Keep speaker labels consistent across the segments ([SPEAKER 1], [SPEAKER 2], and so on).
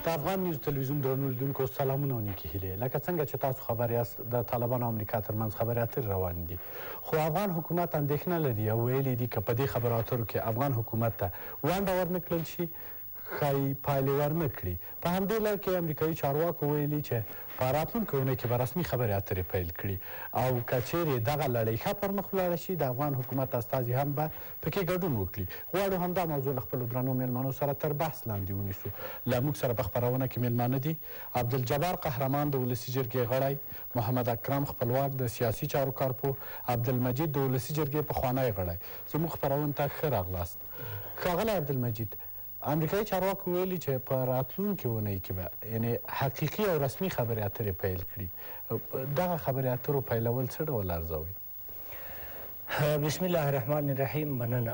[SPEAKER 1] د افغان نیوز تلویزیون درنو لیدونکو سلامونه او نیکې هیلې. لکه څنګه چې تاسو خبر یاست د طالبانو او امریکا ترمنځ خبرې اترې روان دي، خو افغان حکومت اندېښنه لري او ویلي دي که په دې خبرو اترو کې افغان حکومت ته ونډه ورنه کړل شي ښایي پایلې ورنه کړي. په همدې لړ کې امریکایي چارواکو ویلي چې په راتلونکې اونۍ کې به رسمي خبرې اترې پیل کړي او که چیرې دغه لړۍ ښه پر مخ ولاړه شي د افغان حکومت استازي هم به پکې ګډون وکړي. غواړو همدا موضوع له خپلو درنو میلمنو سره تر بحث لاندې ونیسو. له موږ سره په خپرونه کې میلمانه دي عبدالجبار قهرمان د ولسي جرګې غړی، محمد اکرم خپلواک د سیاسي چارو کارپو، عبدالمجید د ولسي جرګې پخوانی غړی. زموږ خپرونې ته ښه راغلاست. ښاغلی عبدالمجید، امریکایي چارواکو ویلي چې په راتلونکې اونۍ کې به یعنې حقیقي او رسمي خبرې اترې پیل کړي. دغه خبرې اترو پیلول څه ډول ارزوئ؟
[SPEAKER 2] بسم الله الرحمن الرحیم. مننه.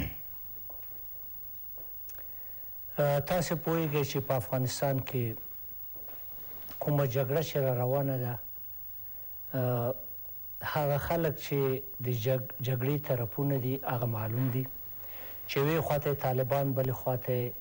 [SPEAKER 2] تاسو پوهیږئ چې په افغانستان کې کومه جګړه چې را روانه ده، هغه خلک چې د جګړې طرفونه دي هغه معلوم دي چې یوې خواته طالبان بلې خواته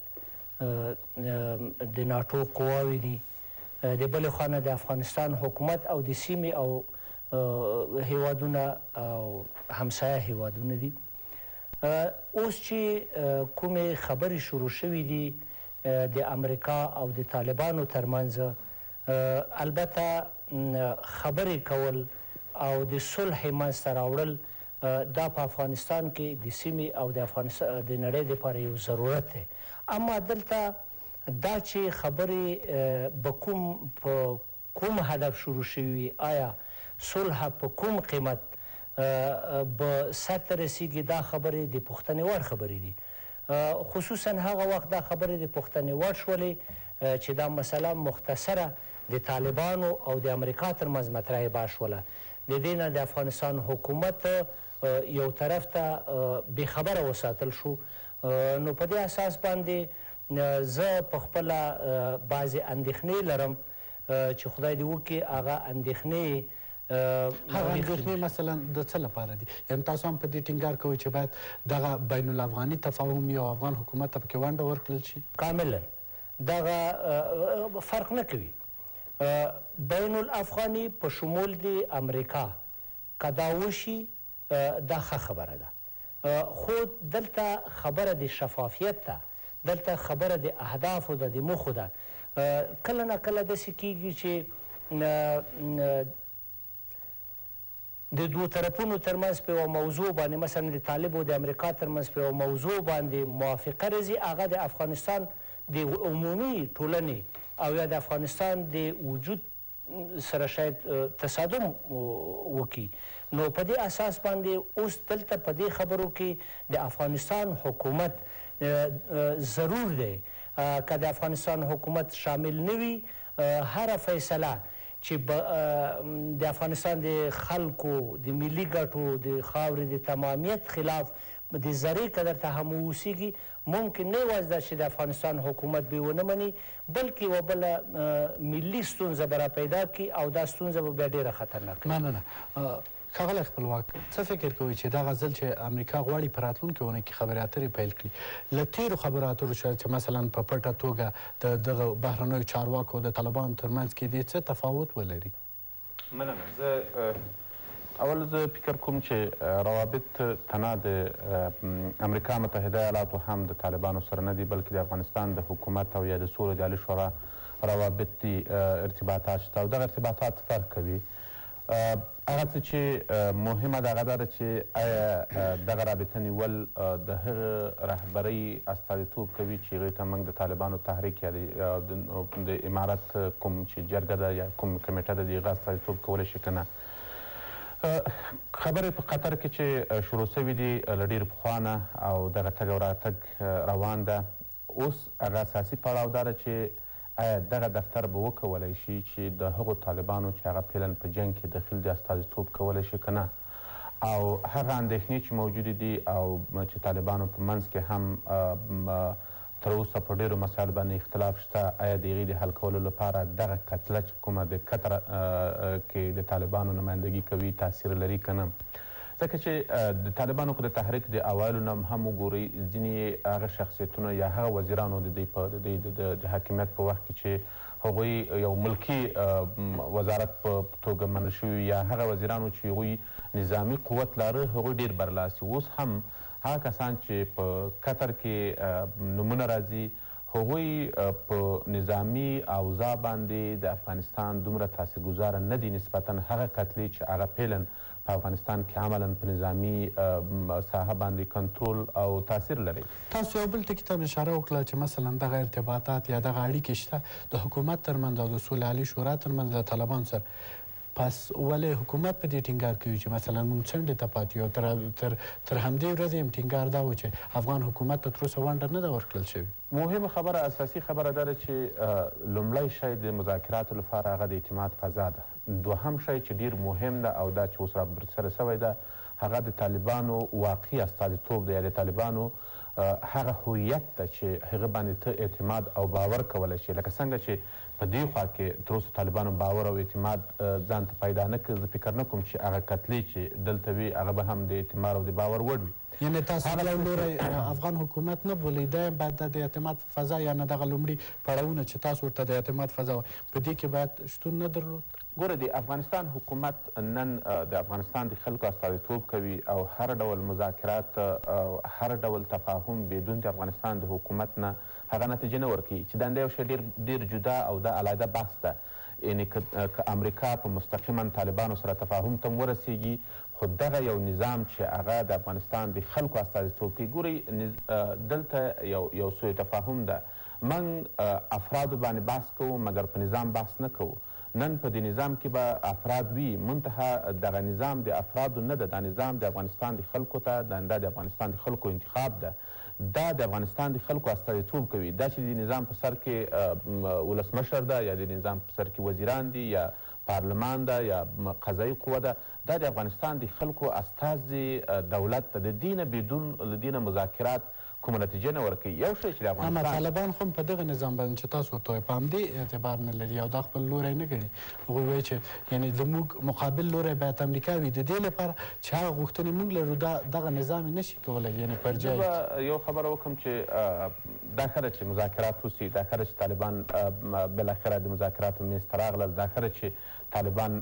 [SPEAKER 2] د ناټو قواوې دي، د بلې خوا نه د افغانستان حکومت او د سیمې او هیوادونه او همسایه هیوادونه دي. اوس چې کومې خبرې شروع شوي دي د امریکا او د طالبانو ترمنځ، البته خبرې کول او د صلح منځته راوړل دا په افغانستان کې د سیمې او د نړۍ دپاره یو ضرورت دی. اما دلته دا چې خبرې به په کوم هدف شروع شوي، آیا صلح په کوم قیمت به سر ته رسیږي، دا خبرې د پوښتنې وړ خبرې دي. خصوصا هغه وخت دا خبرې د پوښتنې وړ شولې چې دا مسله مختصره د طالبانو او د امریکا ترمنځ مطرحه شوله. د دې نه د افغانستان حکومت یو طرف ته بېخبره وساتل شو. نو په دې اساس باندې زه په خپله بعضې اندېښنې لرم چې خدای دې وکړي هغه اندېښنې
[SPEAKER 1] مثلا د څه لپاره دي؟ یعنې تاسو هم په دې ټینګار کوئ چې باید دغه بین الافغاني تفاهم یا افغان حکومت ته پکې ونډه ورکړل شي؟
[SPEAKER 2] کاملا دغه فرق نه کوي. بین الافغاني په شمول د امریکا که دا وشي دا ښه خبره ده، خو دلته خبره د شفافیت ده، دلته خبره د اهدافو ده، د موخو ده. کله نه کله داسې کیږي چې د دوو طرفونو ترمنځ په یوه موضوع باندې، مثلا د طالب او د امریکا ترمنځ په یوه موضوع باندې موافقه راځي، هغه د افغانستان د عمومي ټولنې او یا د افغانستان د وجود سره شاید تصادم وکړي. نو په دې اساس باندې اوس دلته په دې خبرو کې د افغانستان حکومت ضرور دی. که د افغانستان حکومت شامل نه وي، هره فیصله چې د افغانستان د خلکو د ملي ګټو د خاورې د تمامیت خلاف د ذرې قدر ته هم واوسیږي، ممکن نه یوازې دا چې د افغانستان حکومت به ونه مني، بلکې یوه بله ملي ستونزه به را پیدا کړي او دا ستونزه به بیا ډېره خطرناکه وي.
[SPEAKER 1] مننه. ښاغلی خپلواک، څه فکر کوئ چې دغه ځل چې امریکا غواړي په راتلونکې اونۍ کې خبرې اترې پیل کړي، له تېرو خبرو اترو چې مثلا په پټه توګه د دغه بهرنیو چارواکو د طالبانو ترمنځ کې دې څه تفاوت ولري؟
[SPEAKER 3] مننه. زه اول زه فکر کوم چې روابط تنها د امریکا متحده ایالاتو هم د طالبانو سره نه دي، بلکې د افغانستان د حکومت او یا د سولې د عالي شورا روابط دي، ارتباطات شته او دغه ارتباطات فرق کوي. هغه څه چې مهمه ده هغه دا ده چې آیا دغه رابطه نیول د هغه رهبرۍ استازیتوب کوي چې هغوی ته موږ د طالبانو تحریک یا د امارت کوم چې جرګه ده یا کوم کمیټه ده د هغه استازیتوب کولی شي که نه. خبرې په قطر کې چې شروع سوي دي له ډېر پخوا نه او دغه تګ او راتګ روان ده. اوس هغه اساسي پړاو دا ده چې آیا دغه دفتر به وکولی شي چې د هغو طالبانو چې هغه فعلا په جنګ کې دخیل دي استازیتوب کولی شي که نه، او هغه اندېښنې چې موجودې دي او چې طالبانو په منځ کې هم تر اوسه په ډېرو مسایلو باندې اختلاف شته، آیا د هغې د حل کولو لپاره دغه کتله چې کومه د قطر کې د طالبانو نمایندګي کوي تاثیر لري که نه. ځکه چې د طالبانو که د تحریک د اوایلو نه هم وګورئ ځینې هغه شخصیتونه یا هغه وزیرانو د دوی په د حاکمیت په وخت کې چې هغوی یو ملکي وزارت په توګه منل شوي یا هغه وزیرانو چې هغوی نظامي قوت لاره هغوی ډېر برلاسي. اوس هم هغه کسان چې په قطر کې نومونه راځي هغوی په نظامي اوضاع باندې د افغانستان دومره تاثیرګذاره نه دي نسبتا هغه قتلې چې هغه پیلن په افغانستان کې عملا په نظامي ساحه باندې کنټرول او تاثیر لري.
[SPEAKER 1] تاسو یو بل ټکي ته اشاره وکړه چې مثلا دغه ارتباطات یا دغه اړیکې شته د حکومت ترمنځ او د سولې عالي شورا ترمنځ د طالبانو سره. پس ولې حکومت په دې ټینګار کوي چې مثلا موږ څنډې ته پاتې یو تر همدې ورځې هم ټینګار دا و چې افغان حکومت ته تر اوسه ونډه نه ده ورکړل شوې؟
[SPEAKER 3] مهمه خبره اساسي خبره دا ده چې لومړی شی د مذاکراتو لپاره هغه د اعتماد فضا ده. دوهم شی چې ډیر مهم ده او دا چې اوس راسره سوی ده هغه د طالبانو واقعي استازیتوب ده یا د طالبانو هغه هویت ده چې هغه باندې ته اعتماد او باور کولی شي. لکه څنګه چې په دې خوا کې تر اوسه طالبانو باور او اعتماد ځان ته پیدا نه کړ، زه فکر نه کوم چې هغه قتلې چې دلته وي هغه به هم د اعتماد او د باور وړ وي.
[SPEAKER 1] یعنې تاسو یو لوری افغان حکومت نه بولئ، دا باید د اعتماد فضا یا نه دغه لومړي پړاوونه چې تاسو ورته د اعتماد فضا په دې کې باید شتون نه درلود؟
[SPEAKER 3] ګوره د افغانستان حکومت نن د افغانستان د خلکو استازیتوب کوي او هر ډول مذاکرات او هر ډول تفاهم بدون د افغانستان د حکومت نه هغه نتیجه نه ورکوي چې دا یو شی ډېر جدا او دا علیحده بحث ده. یعنې که امریکا په مستقیما طالبانو سره تفاهم ته ورسیږي خو دغه یو نظام چې هغه د افغانستان د خلکو استازیتوب کوي، ګورئ دلته یو سوء تفاهم ده. موږ افرادو باندې بحث کوو مګر په نظام بحث نه کوو. نن په دې نظام کې به افراد وي، منتها دغه نظام د افرادو نه ده، دا نظام د افغانستان د خلکو ته دا د افغانستان د خلکو انتخاب ده، دا د افغانستان د خلکو استازیتوب کوي. دا چې د نظام په سر کې ولسمشر ده یا د نظام په سر کې وزیران دي یا پارلمان ده یا قضایي قوه ده، دا د افغانستان د خلکو استازي دولت ده. د دې نه بدون له دې نه مذاکرات کومه نتیجه نه ورکوي. یو شی چې د افغانستان
[SPEAKER 1] اما طالبان خو په دغه نظام باندې چې تاسو ورته وایئ په همدې اعتبار نه لري او دا خپل لوری نه ګڼي. هغوی وایي چې یعنې زموږ مقابل لوری باید امریکا وي، د دې لپاره چې هغه غوښتنې موږ لرو دغه نظام یې نشي کولی. یعنې پر
[SPEAKER 3] زه به یو خبره وکړم چې دا ښه ده چې مذاکرات وسي، دا ښه ده چې طالبان بالاخره د مذاکراتو میز ته راغلل، دا ښه ده چې طالبان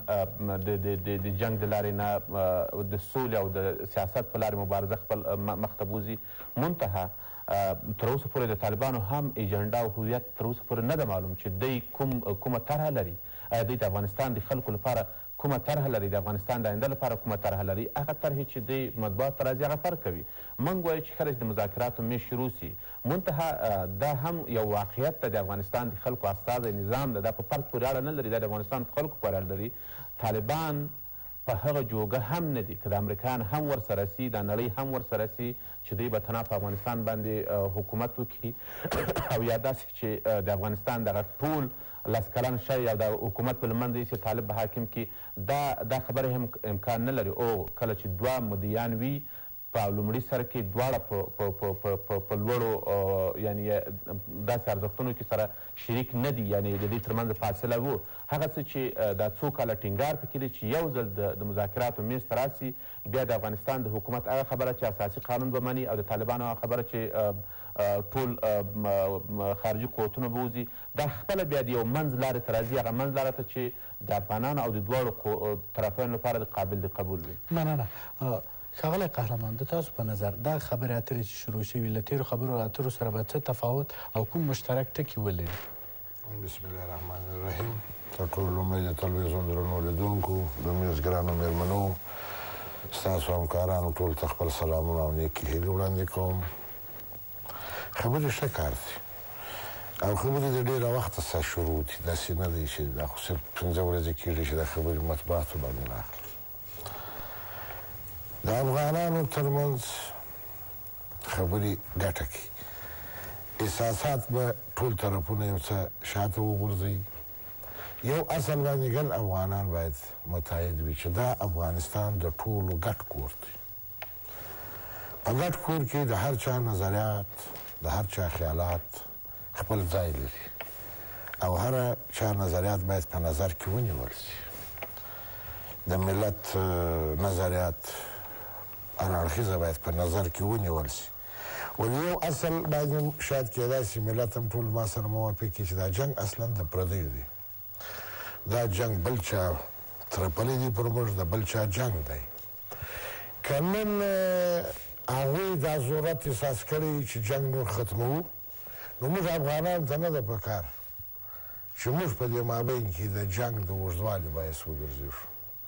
[SPEAKER 3] د جنگ د لارې نه د سولې او د سیاست په لارې مبارزه خپل مخ ته بوځي. منتها تر اوسه پورې د طالبانو هم ایجنډا او هویت تر اوسه پورې نه ده معلوم چې دوی کومه طرحه لري. آیا دوی د افغانستان د خلکو لپاره کومه طرحه لري، د افغانستان د آینده لپاره کومه طرحه لري؟ هغه طرحې چې دوی مطبوعات ته راځي هغه فرق کوي. موږ وایو چې ښه د مذاکراتو میز شروع سي، منتها دا هم یو واقعیت ده، د افغانستان د خلکو استازی نظام ده، دا په فرد پورې اړه نه لري، دا د افغانستان په خلکو پورې اړه لري. طالبان په هغه جوګه هم نه دي که د امریکایان هم ورسره سي، د نړۍ هم ورسره سي چې دوی به تنها په افغانستان باندې حکومت وکړي او یا داسې چې د افغانستان دغه ټول لس کلن شی او د حکومت په لمنځ یې چې طالب به حاکم کړي، دا خبرې هم امکان نه لري. او کله چې دوه مدیان وي په لومړي سر کې دواړه په لوړو یعنې داسې ارزښتونو کې سره شریک نه دي، یعنې د دې ترمنځ فاصله و. هغه څه چې دا څو کاله ټینګار پکې دی چې یو ځل د مذاکراتو میز ته راسي، بیا د افغانستان د حکومت هغه خبره چې اساسي قانون به مني او د طالبانو هغه خبره چې ټول خارجي قوتونه به وځي، دا خپله بیا د یو منځ لارې ته راځي، هغه منځ لاره ته چې د افغانانو او د دواړو طرفینو لپاره د قابل د قبول وي.
[SPEAKER 1] مننه. ښاغلی قهرمان، د تاسو په نظر دا خبرې اترې چې شروع شوي له تېرو خبرو اترو سره به څه تفاوت او کوم مشترک ټکي ولري؟
[SPEAKER 4] بسم الله الرحمن الرحیم. تر ټولو لومړی د تلویزیون درنو لیدونکو، د میز ګرانو مېرمنو، ستاسو همکارانو ټول ته خپل سلامونه او نیکې هیلې وړاندې کوم. خبرې ښه کار دی او خبرې د ډېره وخته څخه شروع دي، داسې نه دی چې دا خو صرف 5 ورځې کېږي چې دا خبرې مطبوعاتو باندې راغلي. د افغانانو ترمنځ خبرې ګټه کوي، احساسات به ټول طرفونه یو څه شاته وغورځوي. یو اصل باندې ګل افغانان باید متحد وي چې دا افغانستان د ټولو ګډ کور دی. په ګډ کور کې د هر چا نظریات، د هر چا خیالات خپل ځای لري او هر چا نظریات باید په نظر کې ونیول شي. د ملت نظریات هر اړخیزه باید په نظر کې ونیول سي. ولې یو اصل باید شاید کېدای سي ملت هم ټول ما سره موافق وي چې دا جنګ اصلا د پردیو دی. دا جنګ بل چا ترپلی دی پر موږ، د بل چا جنګ دی. که نن هغوی دا ضرورت احساس کړی چې جنګ نور ختموو، نو موږ افغانانو ته نه ده په کار چې موږ په دې مابین کې د جنګ د اوږدوالي باعث وګرځېږو.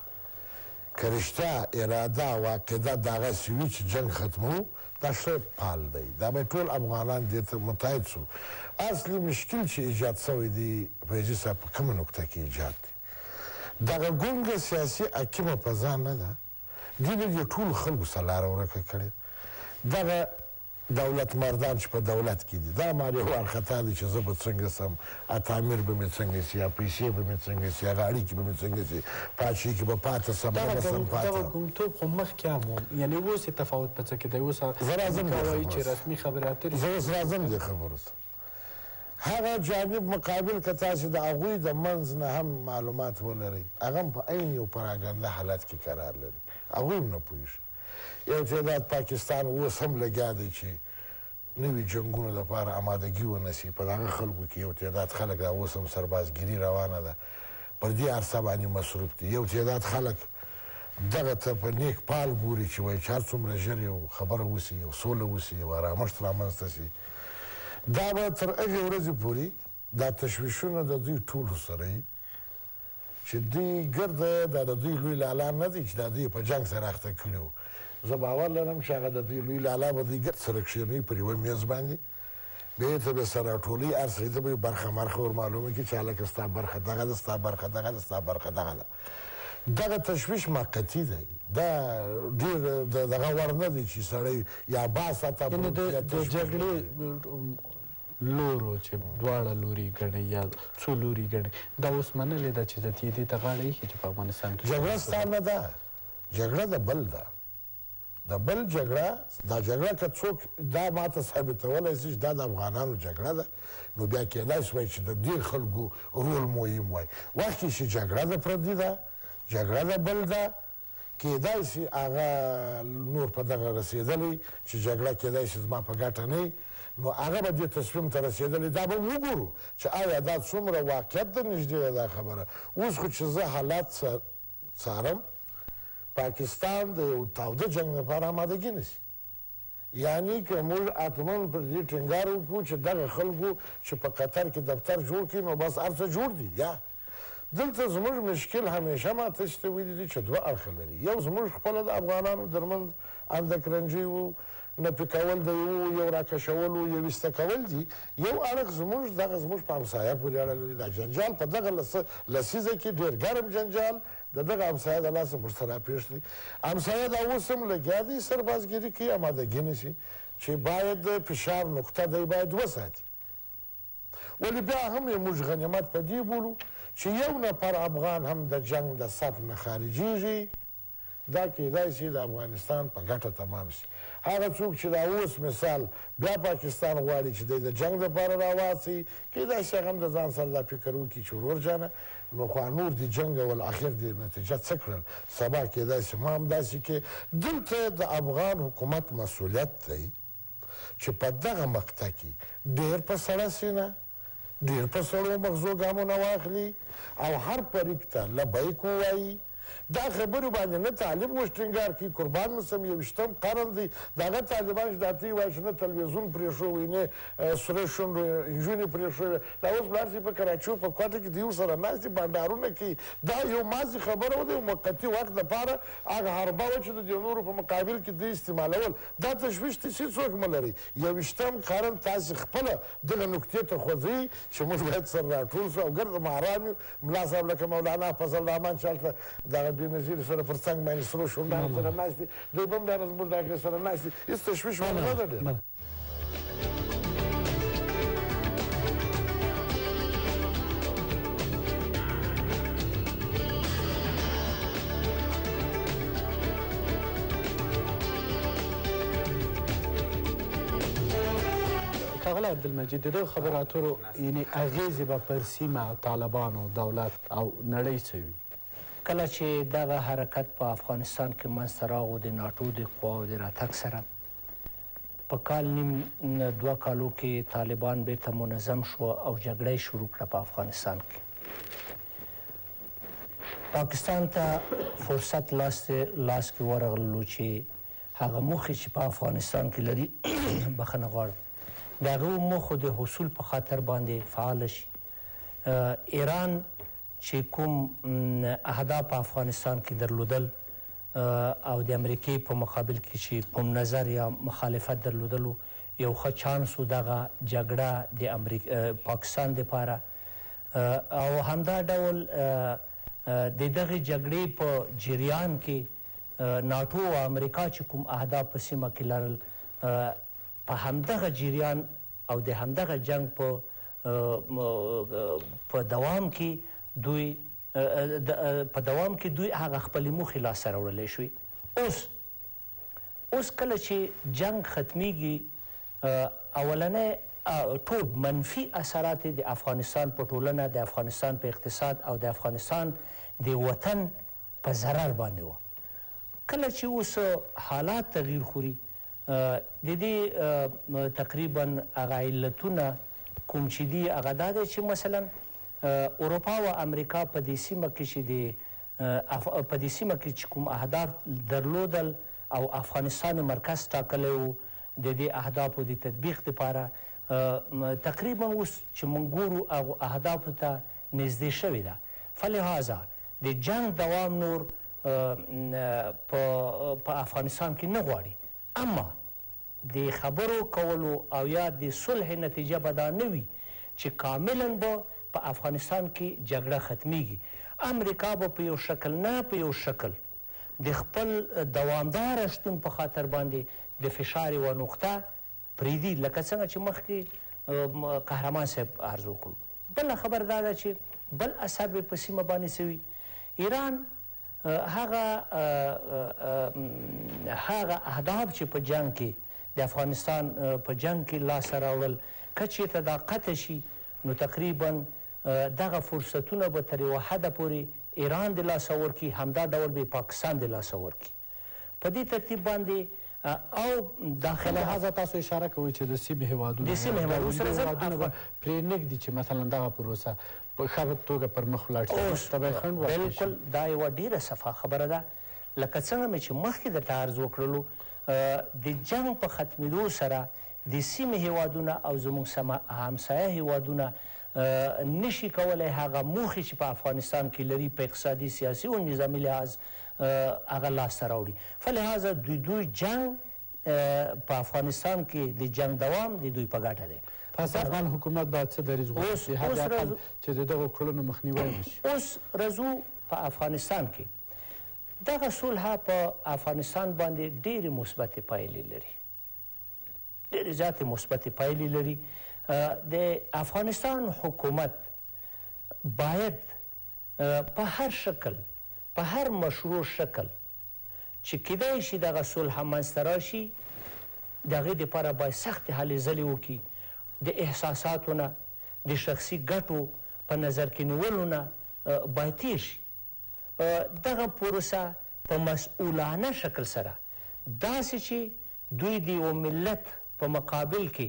[SPEAKER 4] که رښتیا اراده او عقیده دغسې وي چې جنګ ختموو، دا ښه پال دی. دا به ټول افغانان دې ته متحد سو. اصلي مشکل چې ایجاد سوی دی فیضي صاحب په کومه نقطه کې ایجاد دی؟ دغه ګونګه سیاسي حاکمه په ځان نه ده، دوی به دې ټولو خلکو سره لاره ورکه کړې. دغه دولت مردان چې په دولت کې دي، دا مارې وارخطا دي چې زه به څنګه سم، تعمیر به مې څنګه سي، پیسې به مې څنګه سي، هغه اړیکې به مې څنګه سي، پاچهي کې به پاته سم نه به سم پاته.
[SPEAKER 1] دغه ګومتوب خو مخکې هم و، یعنې اوس یې تفاوت په څه کې دی؟ اوس وایي چې رسمي خبرې اترې.
[SPEAKER 4] زه اوس راځم دې خبرو ته. هغه جانب مقابل که تاسې د هغوی د منځ نه هم معلومات ولرئ، هغه هم په عین یو پراګنده حالت کې قرار لري، هغوی هم نه پوهېږي. یو تعداد پاکستان اوس هم لګیا دی چې نوي جنګونو دپاره امادګي ونیسي. په دغه خلکو کې یو تعداد خلک دا اوس هم سربازګیري روانه ده، پر دې عرصه باندې مصروف دي. یو تعداد خلک دغه ته په نیک پال ګوري چې وایي چې هر څومره ژر یو خبره وسي، یو سوله وسي، یو ارامښت رامنځته سي. دا به تر هغې ورځې پورې دا تشویشونه د دوی ټولو سره وي چې دوی ګرده دا د دوی لوی لالا نه دی چې دا دوی په جنګ سره اخته کړي وو. زه باور لرم چې هغه د دوی لوی لالا به دوی ګرد سره کښېنوي پر یوه میز باندې، بیا یې ته به سره راټولوي، هر سړي ته به یې برخه مرخه ور معلومه کړي چې هلکه ستا برخه دغه ده، ستا برخه دغه ده، ستا برخه دغه ده. دغه تشویش موقتي دی، دا ډېر دغه وړ نه دی چې سړی یا باساته
[SPEAKER 1] د جګړې لورو چې دواړه لوري ګڼي یا څو لوري ګڼي، دا اوس منلې ده چې د دې ته غاړه ایښي چې په افغانستان کې
[SPEAKER 4] جګړه ستا نه ده، جګړه د بل ده. د بل جګړه، دا جګړه که څوک دا ماته ثابتولی شي چې دا د افغانانو جګړه ده، نو بیا کېدای شي وایي چې د دې خلکو رول مهم وایي. وخت کې چې جګړه د پردي ده، جګړه د بل ده، کېدای شي هغه نور په دغه رسېدلی چې جګړه کېدای شي زما په ګټه نه وي، نو هغه به دې تصمیم ته رسېدلی. دا به وګورو چې آیا دا څومره واقعیت ته نږدې ده دا خبره. اوس خو چې زه حالات څارم، پاکستان د یو تاوده جنګ لپاره امادګي نیسي. یعنې که موږ اتمن پر دې ټینګار وکړو چې دغه خلکو چې په قطر کې دفتر جوړ کړي، نو بس هر څه جوړ دي. یا دلته زموږ مشکل همیشه ماته شوي دي چې دوه اړخه لري. یو زموږ خپله د افغانانو ترمنځ اندکرنجي و، نفي کول د یو راکشول و، یو ایسته کول دي. یو اړخ زموږ دغه زموږ په همسایه پورې اړه لري. دا جنجال په دغه لسیزه کې ډېر ګرم جنجال د دغه همسایه د لاسه موږ ته راپېښ دی. همسایه دا اوس هم لګیا دی سربازګیري کوي، امادګي نیسي چې باید فشار نقطه دی باید وساتي. ولې بیا هم یې موږ غنیمت په دې بولو چې یو نفر افغان هم د جنګ د صف نه خارجېږي، دا کېدای شي د افغانستان په ګټه تمام شي. هغه څوک چې دا اوس مثال بیا پاکستان غواړي چې دی د جنګ دپاره راواڅوي، کېدای شي هغه هم د ځان سره دا فکر وکړي چې ورور جانه نو خو نور دې جنګ ول اخر دې نتیجه څه کړل، سبا کېدای شي ما همداسې کې. دلته د افغان حکومت مسؤلیت دی چې په دغه مقطع کې ډېر په سړه سینه، ډېر په سړو مغزو ګامونه واخلي او هر فریق ته لبیک ووایي. دا خبرې باندې نه طالب اوس ټینګار کوي، قربان مو سم 21م قرن دی، د هغه طالبان چې دا ته یې وایي چې نه تلویزیون پرېښوی، نه سره شونډو نجونې پرېښوی. دا اوس ولاړ شي په کراچي په کوټه کې د یو سره ناست دي بانډارونه کوي. دا یو ماضي خبره وه، د یو موقتي وخت لپاره هغه حربه وه چې د دې نورو په مقابل کې دوی استعمالول. دا تشویش هېڅ څوک مه لرئ. 21م قرن تاسې خپله دغه نقطې ته خوځوئ چې موږ باید سره راټول شو او ګرد محرام یو. ملا صاحب لکه مولانا فضل الرحمن چې هلته دغه بېنظیر سره پر څنګ باندې سرو شونډانو سره ناست دي، دوی به هم دا زموږ د هغې سره ناست دي. هېڅ تشویش ونه ده ډېر.
[SPEAKER 1] ښاغلی عبدالمجید، د دغه خبرو اترو یعنې اغېزې به پر سیمه طالبانو، دولت او نړۍ څه وي؟
[SPEAKER 2] کله چې دغه حرکت په افغانستان کې منځته راغو د ناټو د قواو د راتګ سره په کال نیم 2 کالو کې طالبان بیرته منظم شو او جګړه شروع کړه په افغانستان کې. پاکستان ته فرصت لاس کې ورغللو چې هغه موخې چې په افغانستان کې لري بخښنه غواړم د هغو موخو د حصول په خاطر باندې فعال شي. ایران چې کوم اهداف په افغانستان کې درلودل او د امریکې په مقابل کې چې کوم نظر یا مخالفت درلودلو یو ښه چانس و دغه جګړه د پاکستان دپاره او همدا ډول د دغې جګړې په جریان کې ناټو او امریکا چې کوم اهداف په سیمه کې لرل په همدغه جریان او د همدغه جنگ په دوام کې دوی هغه خپلې موخې لاسته راوړلی شوې. اوس کله چې جنگ ختمیږي اولنی ټول منفي اثرات د افغانستان په ټولنه د افغانستان په اقتصاد او د افغانستان د وطن په ضرر باندې وه. کله چې اوس حالات تغییر خوري د دې تقریبا هغه علتونه کوم چې دي هغه دا دی چې مثلا اروپا و امریکا په دې سیمه کې چې کوم اهداف درلودل او افغانستان مرکز ټاکلی و د دې اهدافو د تطبیق دپاره تقریبا اوس چې موږ ګورو هغو اهدافو ته نږدې شوې ده. فلهذا د جنگ دوام نور په افغانستان کې نه غواړي، اما د خبرو کولو او یا د صلح نتیجه به دا نه وي چې کاملا به په افغانستان کې جګړه ختمیږي. امریکا به په یو شکل نه په یو شکل د خپل دوامداره شتون په خاطر باندې د فشار یوه نقطه پرېږدي، لکه څنګه چې مخکې قهرمان صاحب عرض وکړو. بله خبر دا ده چې بل اثر به په سیمه باندې څه وي. ایران هغه اهداف چې په جنگ کې د افغانستان په جنگ کې لاسته راوړل که چېرته دا قطع شي نو تقریبا دغه فرصتونه به تر یوه حده پورې ایران د لاسه ورکړي، همدا ډول به پاکستان د لاسه ورکړي. په دې ترتیب باندې او داخله
[SPEAKER 1] لحاظه تاسو اشاره کوئ چې د سیمې هېوادونه به پرې نږدي چې مثلا دغه پروسه په ښه توګه پر مخ ولاړ شي.
[SPEAKER 2] بلکل دا یوه ډېره صفا خبره ده. لکه څنګه مې چې مخکې درته عرض وکړلو د جنګ په ختمېدو سره د سیمې هېوادونه او زموږ همسایه هېوادونه نشي کولی هغه موخې چې په افغانستان کې لري په اقتصادي سیاسي او نظامي لحاظ هغه لاسته راوړي. فلهذا دوی جنگ په افغانستان کې د جنگ دوام د دوی په ګټه دی.
[SPEAKER 1] پس افغان حکومت باید څه دریځ وغوښتي حداقل چې د دغو کړنو مخنیوی وشي.
[SPEAKER 2] اوس رضو په افغانستان کې دغه صلح په افغانستان باندې ډېرې مثبتې پایلې لري، ډېرې زیاتې مثبتې پایلې لري. د افغانستان حکومت باید په هر شکل په هر مشروع شکل چې کیدای شي دغه صلح منځته راشي د هغې دپاره باید سختې هلې ځلې وکړي، د احساساتو نه د شخصي ګټو په نظر کې نیولو نه باید تیر شي. دغه پروسه په مسئولانه شکل سره داسې چې دوی د یو ملت په مقابل کې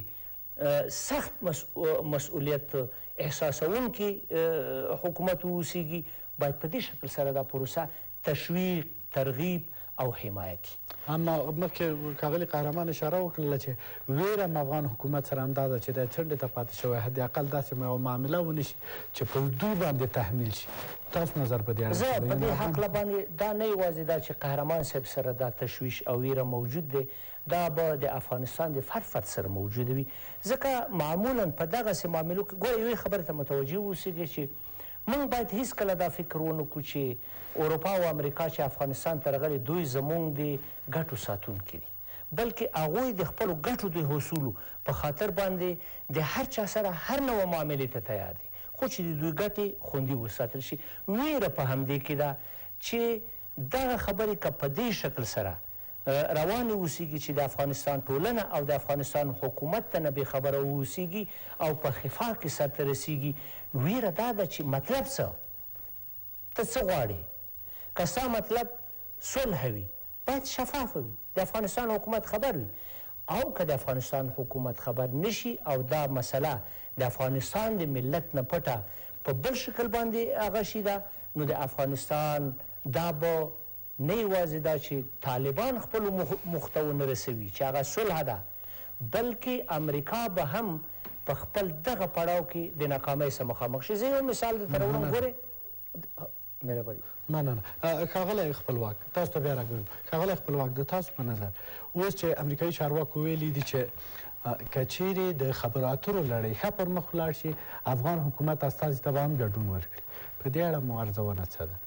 [SPEAKER 2] سخت مسئولیت احساسونکی حکومت واوسیږي، باید په دې شکل سره دا پروسه تشویق، ترغیب او حمایه کړي.
[SPEAKER 1] اما مخکې ښاغلي قهرمان اشاره وکړله چې ویره م افغان حکومت سره همدا ده چې دا څنډې ته پاتې شوی، حداقل داسې یوه معامله ونه شي چې په دوی باندې تحمیل شي. تاسو نظر په دې اړه؟
[SPEAKER 2] زه په دې هکله باندې دا نه یوازې دا چې قهرمان صاحب سره دا تشویش او ویره موجود دی، دا به د افغانستان د فرد سره موجود وي. ځکه معمولا په دغسې معاملو کې ګوره یوې خبرې ته متوجه اوسېږي چې موږ باید هیڅکله دا فکر ونه کړو چې اروپا او امریکا چې افغانستان ته راغلي دوی زموږ د ګټو ساتونکي دي، بلکې هغوی د خپلو ګټو د حصولو په خاطر باندې د هر چا سره هر نوع معاملې ته تیار دي، خو چې د دوی ګټې خوندي وساتل شي. ویره په همدې کې ده چې دغه خبرې که په دې شکل سره روانې اوسیږي چې د افغانستان ټولنه او د افغانستان حکومت ته نه بېخبره واوسیږي او په خفا کې سرته رسیږي، ویره دا ده چې مطلب څه، ته څه غواړې، که ستا مطلب صلح وي باید شفاف وي د افغانستان حکومت خبر وي او که د افغانستان حکومت خبر نشي او دا مسله د افغانستان د ملت نه پټه په بل شکل باندې هغه شي ده نو د افغانستان دا به نه یوازې دا چې طالبان خپلو موخو ته ونه رسوي چې هغه صلح ده بلکې امریکا به هم په خپل دغه پړاو کې د ناکامۍ سره مخامخ شي. زه یو مثال درته راوړم ګورې مهرباني
[SPEAKER 1] نه ښاغلی خپلواک تاسو ته بیا راګرځو. ښاغلی خپلواک د تاسو په نظر اوس چې امریکایي چارواکو ویلي دي چې که چیرې د خبرو اترو لړۍ ښه پر مخ ولاړ شي افغان حکومت استازي ته به هم ګډون ورکړي. په دې اړه مو ارزونه څه ده؟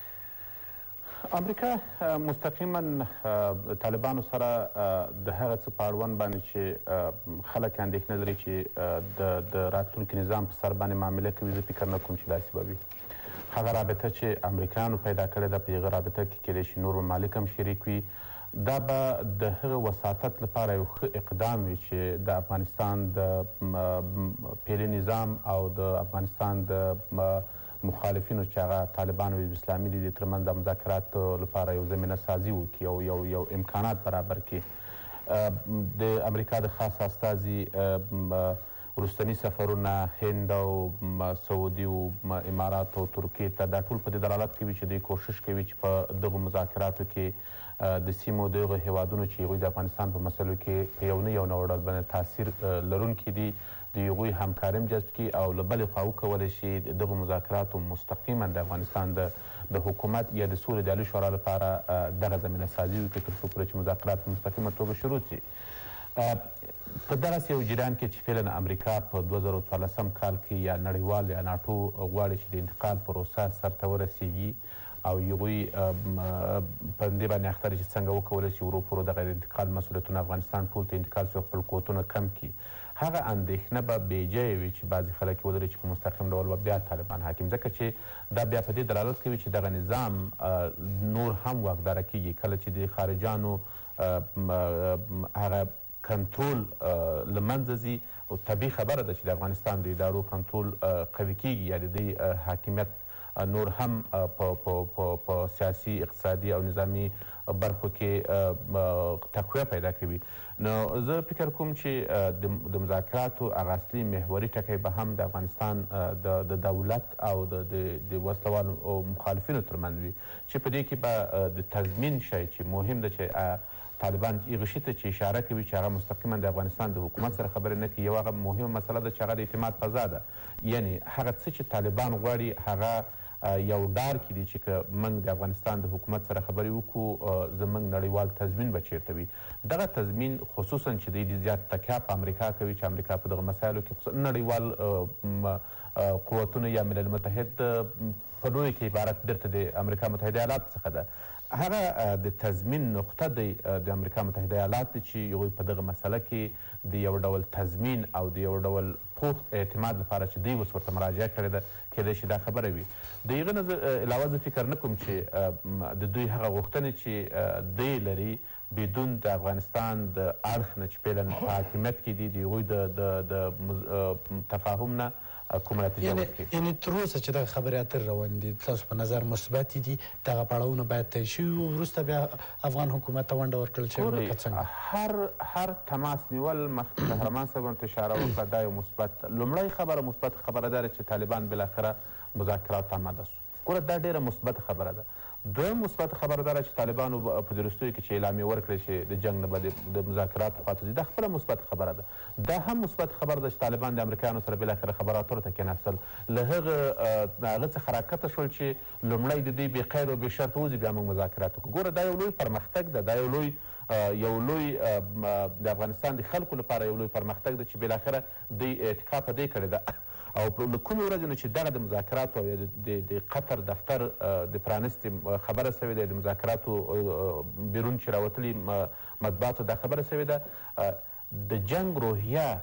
[SPEAKER 3] امریکا مستقیما طالبانو سره د هغه څه په اړوند باندې چې خلک اندېښنه لري چې د راتلونکي نظام په سر باندې معامله کوي زه فکر نه کوم چې داسې به وي. هغه رابطه چې امریکایانو پیدا کړې ده په هغه رابطه کې کیدای شي نور ممالک هم شریک وي. دا به د هغه وساطت لپاره یو ښه اقدام وي چې د افغانستان د پیلي نظام او د افغانستان د مخالفینو چې هغه طالبان او اسلامي دي ترمنځ د مذاکراتو لپاره یو زمینه سازي وکړي او یو امکانات برابر کړي. د امریکا د خاص استازي وروستني سفرونه هند او سعودي او امارات او ترکیې ته دا ټول په دې دلالت کوي چې دوی کوشش کوي چې په دغو مذاکراتو کې د سیمو دغه هیوادونو چې هغوی د افغانستان په مسلو کې په یو نه یو ډول باندې تاثیر لرونکي دي د هغوی همکاري هم جذب کړي او له بلې خوا وکولی شي دغو مذاکراتو مستقیما د افغانستان د حکومت یا د سولې د عالي شورا لپاره دغه زمینه سازي وکړي تر څو پورې چې مذاکرات په مستقیمه توګه شروع شي. په دغسې یو جریان کې چې فعلا امریکا په 2014 کال کې یا نړیوال یا ناټو غواړي چې د انتقال پروسه سرته ورسیږي او هغوی په دې باندې اخته دي چې څنګه وکولی شي ورو پورو دغه انتقال مسؤلیتونه افغانستان ټول ته انتقال شي او خپل قوتونه کم کړي. هغه اندېښنه به بېجایه وي چې بعضې خلک یې ولري چې په مستقیم ډول به بیا طالبان حاکم ځکه چې دا بیا په دې دلالت کوي چې دغه نظام نور هم واکداره کیږي کله چې د خارجانو هغه کنټرول له منځه ځي او طبیعي خبره ده چې د افغانستان د ادارو کنټرول قوي کیږي یا د دې حاکمیت نور هم په سیاسي اقتصادي او نظامي برخو کې تقویه پیدا کوي. نو زه فکر کوم چې د مذاکراتو هغه اصلي محوري ټکی به هم د افغانستان د دولت او د وسلوالو او مخالفینو ترمنځ وي چې په دې کې به د تضمین شی چې مهم ده چې طالبان هغه شي ته چې اشاره کوي چې هغه مستقیما د افغانستان د حکومت سره خبرې نه کوي. یو هغه مهمه مسله ده چې هغه د اعتماد فضا ده، یعنی هغه څه چې طالبان غواړي هغه یو ډار کې دي چې که موږ د افغانستان د حکومت سره خبرې وکړو زموږ نړیوال تضمین به چیرته وي. دغه تضمین خصوصا چې دوی زیات تکیه په امریکا کوي چې امریکا په دغه مسایلو کې نړیوال قوتونه یا ملل متحد په لوی کې عبارت بیرته د امریکا متحده ایالات څخه ده. هغه د تضمین نقطه دی د امریکا متحده ایالات دی چې هغوی په دغه مسله کې د یو ډول تضمین او د یو ډول پوخت اعتماد لپاره چې دوی اوس ورته مراجعه کړې ده کیدای شي دا خبره وي. د هغه نه علاوه زه فکر نه کوم چې د دوی هغه غوښتنې چې دوی لري بدون د افغانستان د اړخ نه چې فعلا په حاکمیت کې دي د هغوی د تفاهم نه کومه نتیجه ورکړي.
[SPEAKER 1] یعنې تر اوسه چې دغه خبرې اترې روانې دي تاسو په نظر مثبتې دي دغه پړاوونه باید طی شوي وي وروسته بیا افغان حکومت ته ونډه ورکړل شوې لکه څنګه
[SPEAKER 3] هر تماس نیول مخکې قهرمان صاحب ورته اشاره وکړه دا یو مثبت لومړی خبره مثبت خبره ده چې طالبان بالاخره مذاکرات ته آماده سو. ګوره دا ډېره مثبت خبره ده. دویم مثبت خبره ده چې طالبانو په دې وروستیو کې چې اعلامیه ورکړې چې د جنګ نه به د مذاکراتو خواته ځي دا خپله مثبت خبره ده. دا هم مثبت خبره ده چې طالبان د امریکایانو سره بالاخره خبرو اترو ته کېناستل له هغه څخه راکته شول چې لومړی د دوی بې قید او بې شرطه وځي بیا موږ مذاکرات وکړو. ګوره دا یو لوی پرمختګ ده، دا یو لوی د افغانستان د خلکو لپاره یو لوی پرمختګ ده چې بالاخره دوی اتکا په دې کړې ده او له کومې ورځې نه چې دغه د مذاکراتو او د قطر دفتر د پرانستې خبره سوې ده د مذاکراتو بیرون چې راوتلي مطبوعاتو دا خبره سوې ده د جنګ روحیه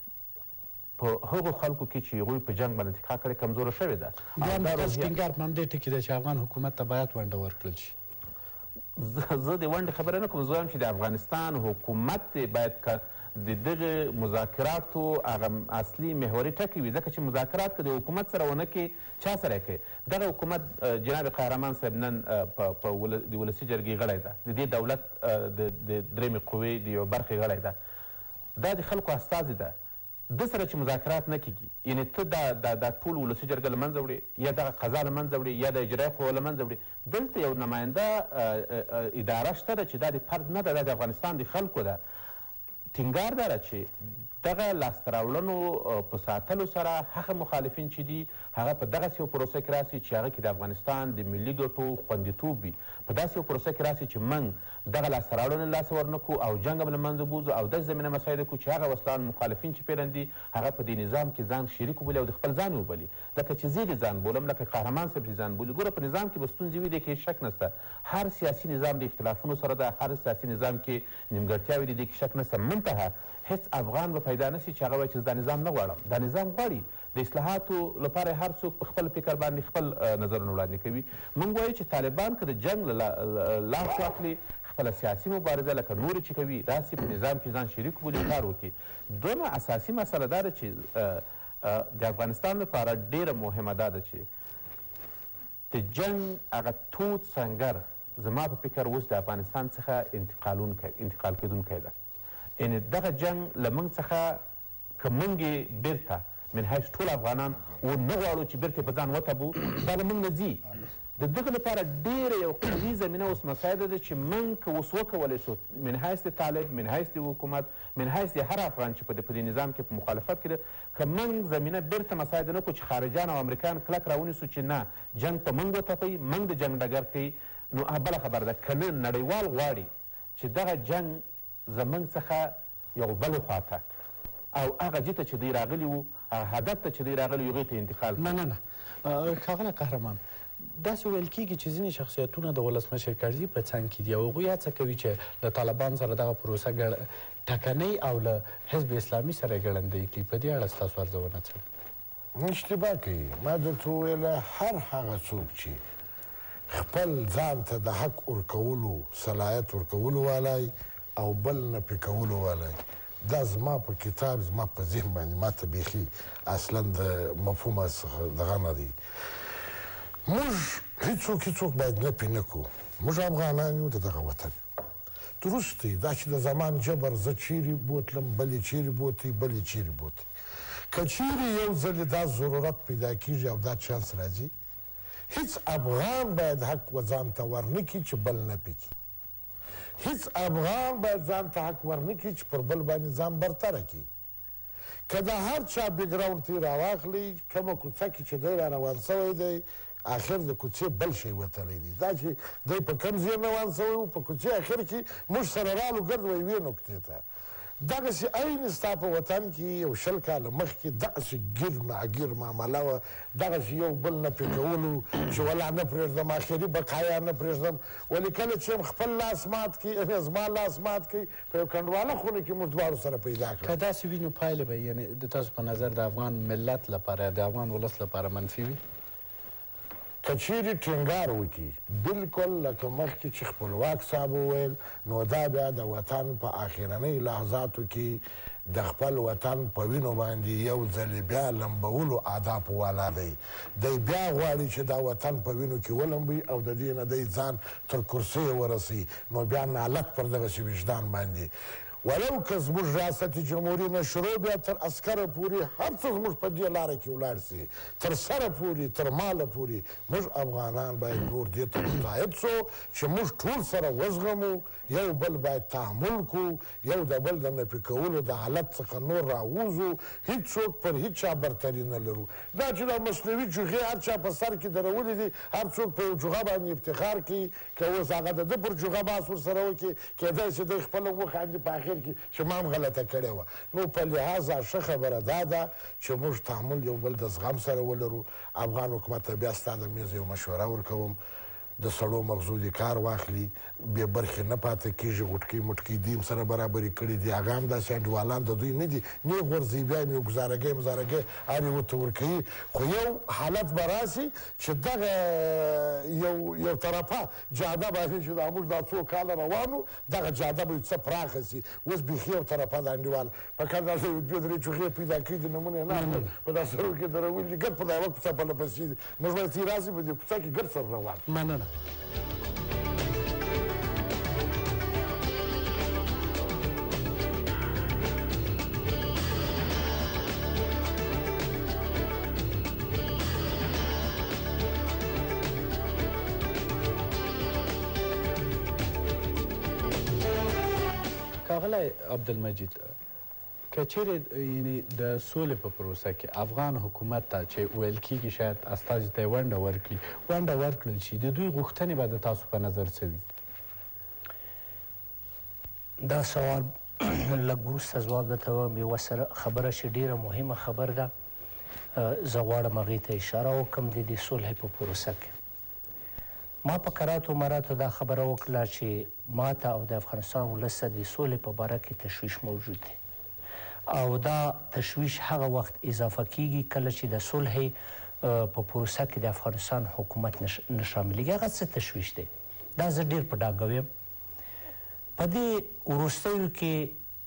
[SPEAKER 3] په هغو خلکو کې چې هغوی په جنګ باندې اتکا کړې کمزوره شوې ده.
[SPEAKER 1] بیا هم تاسو ټینګار په همدې ټکي ده چې افغان حکومت ته باید ونډه ورکړل شي.
[SPEAKER 3] زه د ونډې خبره نه کوم، زه وایم چې د افغانستان حکومت باید د دغه مذاکراتو هغه اصلي محوري ټکي وي، ځکه چې مذاکرات که د حکومت سره ونه کړي چا سره یې کوي؟ دغه حکومت جناب قهرمان صاحب نن په د ولسي جرګې غړی ده، د دې دولت د درېیمې قوې د یوه برخې غړی ده، دا د خلکو استازي ده. د سره چې مذاکرات نه کیږي، یعنې ته دا ټول ولسي جرګه له منځه وړې، یا دغه قضا له منځه وړې، یا د اجرایي قوه له منځه وړې. دلته یو نماینده اداره شته ده چې دا د فرد نه ده، دا د افغانستان د خلکو ده. ټینګار داره چې دغه لاسته راوړنو په ساتلو سره هغه مخالفین چې دي هغه په دغسې یو پروسه کې راسي چې هغه کې د افغانستان د ملي ګټو خوندیتوب وي، په داسې یو پروسه کې راسي چې موږ دغه لاسته راوړنې لاسه ورنه کړو او جنګ هم له منځه بوځو او داسې زمینه مساعده کړو چې هغه وسلان مخالفین چې فعلا دي هغه په دې نظام کې ځان شریک وبولي او د خپل ځان وبولي، لکه چې زه دې ځان بولم، لکه قهرمان صاحب دې ځان بولي. ګوره په نظام کې به ستونزې وي، دې کې شک نشته. هر سیاسي نظام د اختلافونو سره ده، هر سیاسي نظام کې نیمګړتیاوې دي، دې کې شک نشته. منتها هیڅ افغان به پیدا نشي چې هغه وایي چې دا نظام نه غواړم. دا نظام غواړي. د اصلاحاتو لپاره هر څوک په خپل فکر باندې خپل نظرونه وړاندې کوي. موږ وایو چې طالبان که د جنګ له لاس واخلي، خپله سیاسي مبارزه لکه نورې چې کوي داسې په نظام کې ځان شریک بولي، کار وکړي. دویمه اساسي مسله دا ده چې د افغانستان لپاره ډیره مهمه دا ده چې د جنګ هغه تود سنګر زما په فکر اوس د افغانستان څخه انتقال کېدونکی ده. یعنې دغه جنګ له موږ څخه که موږ یې بیرته من حیث ټول افغانان ونه غواړو چې بیرته په ځان وتبو، دا له موږ نه ځي. د دغه لپاره ډېره یو قوي زمینه اوس مساعده ده چې موږ که اوس وکولی شو من حیث د طالب، من حیث د حکومت، من حیث د هر افغان چې په دې نظام کې په مخالفت کې ده، که موږ زمینه بیرته مساعده نه کړو چې خارجیان او امریکایان کلک راونیسو چې نه جنګ ته موږ وتپئ، موږ د جنګ ډګر کوي، نو بله خبره ده. که نه نړیوال غواړي چې دغه جنګ زموږ څخه یو بلې خواته او هغه جې ته چې دوی راغلي وو، هغه هدف ته چې دوی راغلي وو، هغې ته انتقال
[SPEAKER 1] مننه. ښاغلی قهرمان، داسې ویل کېږي چې ځینې شخصیتونه د ولسمشر کرزي په څنګ کې دي او هغوی هڅه کوي چې له طالبان سره دغه پروسه ټکنۍ او له حزب اسلامي سره یې ګړندۍ کړي. په دې اړه ستاسو ارزونه څه ده؟
[SPEAKER 4] اشتباه کوي. ما درته وویله هر هغه څوک چې خپل ځان ته د حق ورکولو صلاحیت ورکولو والی او بل نه پې کولو والی، دا زما په کتاب زما په ذهن باندې ما ته بیخي اصلا د مفهوم څخه دغه نه دی. موږ هیڅوک باید نه پې نه کړو. موږ افغانان یو د دغه وطن. درست دی دا چې د زمان جبر زه چیرې بوتلم، بل یې چیرې بوتی، بل یې چیرې بوتی. که چیرې یو ځلې دا ضرورت پیدا کېږي او دا چانس راځي، هیڅ افغان باید حق و ځان ته ورنه کړي چې بل نه پې کړي. هیڅ افغان باید ځان ته حق ورنه کړي چې پر بل باندې ځان برتره کړي. که د هر چا بیکګراونډ ته یې راواخلي، کومه کوڅه کې چې دی را روان سوی دی، آخر د کوڅې بل شی وتلی دی. دا چې دی په کوم ځای روان سوی و، په کوڅې آخر کې موږ سره رالو ګرد و یوې نقطې ته. دغسې عین ستا په وطن کې یو 20 کاله مخکې دغسې ګیر ناګیر معامله وه، دغسې یو بل نه پرې کولو چې ولا نه پرېږدم، آخري بقایا نه پرېږدم. ولې کله چې خپل لاس مات کړي، زما لاس مات کړي، په یو کنډواله خونه کې موږ دواړو سره پیدا کړه.
[SPEAKER 1] که داسې وي نو پایلې به یعنې د تاسو په نظر د افغان ملت لپاره، د افغان ولس لپاره منفي وي؟
[SPEAKER 4] که چیرې ټینګار وکړي بلکل لکه مخکې چې خپلواک صاحب وویل، نو دا بیا د وطن په آخرنۍ لحظاتو کې د خپل وطن په وینو باندې یو ځلې بیا لمبولو اهدافو والا دی. دی بیا غواړي چې دا وطن په وینو کې ولمبوي او د دې نه دی ځان تر کرسۍ ورسوي، نو بیا نالت پر دغسې وجدان باندې. ولو که زموږ ریاست جمهوري نه شروع بیا تر عسکره پورې هر څه زموږ په دې لاره کې ولاړ سي، تر سره پورې، تر ماله پورې، موږ افغانان باید نور دې ته متحد سو چې موږ ټول سره وزغمو، یو بل باید تحمل کړو، یو د بل د نفي کولو د حالت څخه نور راووځو، هیڅوک پر هیڅ چا برتري نه لرو. دا چې دا مصنوعي جوغې هر چا په سر کې درولې دي، هر څوک په یو جوغه باندې افتخار کوي، که اوس هغه د ده پر جوغه بحث ورسره وکړي، کیدای شي دی خپله وخاندي په آخر کې چې ما هم غلطه کړې وه. نو په لحاظه ښه خبره دا ده چې موږ تحمل یو بل د زغم سره ولرو. افغان حکومت ته بیا ستا د میز یو مشوره ورکوم، د سړو مغزو دې کار واخلي بې برخې نه پاتې کېږي غوټکۍ موټکۍ دیم سره برابرې کړي دي هغه هم داسې انډیوالان د دوی نه دي نه یې غورځوي بیا یې ګزارګۍ مزارګۍ هر یې ورته ورکوي خو یو حالت به راسي چې دغه یو طرفه جاده باندې چې دا موږ دا څو کاله روانو دغه جاده به څه پراخه سي اوس بیخي یو طرفه د انډیوال په کار داسې دوه درې چوغې پیدا کړي دي نمونه یې نه په دا سرو کې درولي دي ګډ په دا یوه کوڅه بله پسې دي موږ باید چې راسي په دې کوڅه کې ګډ سره روان
[SPEAKER 1] مننه ښاغلی عبدالمجید که چیرې یعنې د سولې په پروسه کې افغان حکومت ته چې ویل کېږي شاید استازي ته یې ونډه ورکړل شي د دوی غوښتنې به د تاسو په نظر څه وي
[SPEAKER 2] دا سوال لږ وروسته ځواب درته وایم یوه خبره چې ډېره مهمه خبر ده زه غواړم هغې ته اشاره وکړم د دې صلحې په پروسه کې ما په کراتو مراتو دا خبره وکړه چې ما ته او د افغانستان ولس ته د سولې په باره کې تشویش موجود دی او دا تشویش هغه وخت اضافه کیږي کله چې د صلحې په پروسه کې د افغانستان حکومت نه شاملېږي هغه څه تشویش دی دا زه ډېر په ډاګه ویم په دې وروستیو کې